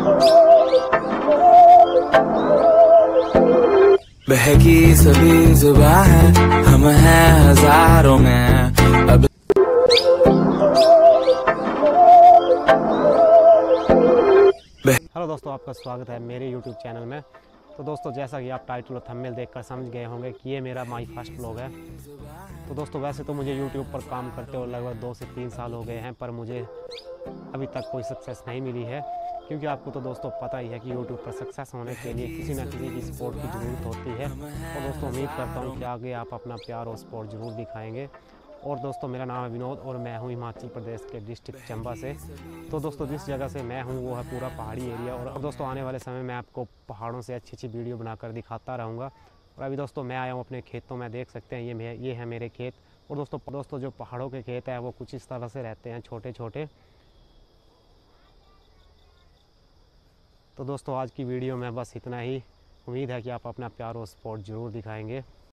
बहकी सभी जुबां है, हम हैं हजारों में अब। हेलो दोस्तों, आपका स्वागत है मेरे YouTube चैनल में। तो दोस्तों, जैसा कि आप टाइटल और थंबनेल देखकर समझ गए होंगे कि ये मेरा माई फर्स्ट व्लॉग है। तो दोस्तों, वैसे तो मुझे YouTube पर काम करते हुए लगभग 2 से 3 साल हो गए हैं, पर मुझे अभी तक कोई सक्सेस नहीं मिली है। क्योंकि आपको तो दोस्तों पता ही है कि YouTube पर सक्सेस होने के लिए किसी न किसी की सपोर्ट की ज़रूरत होती है। और दोस्तों, उम्मीद करता हूँ कि आगे आप अपना प्यार और सपोर्ट ज़रूर दिखाएंगे। और दोस्तों, मेरा नाम है विनोद और मैं हूँ हिमाचल प्रदेश के डिस्ट्रिक्ट चंबा से। तो दोस्तों, जिस जगह से मैं हूँ वो है पूरा पहाड़ी एरिया। और दोस्तों, आने वाले समय में आपको पहाड़ों से अच्छी अच्छी वीडियो बनाकर दिखाता रहूँगा। और अभी दोस्तों, मैं आया हूँ अपने खेतों में, देख सकते हैं ये है मेरे खेत। और दोस्तों जो पहाड़ों के खेत हैं वो कुछ इस तरह से रहते हैं, छोटे छोटे। तो दोस्तों, आज की वीडियो में बस इतना ही। उम्मीद है कि आप अपना प्यार और सपोर्ट ज़रूर दिखाएंगे।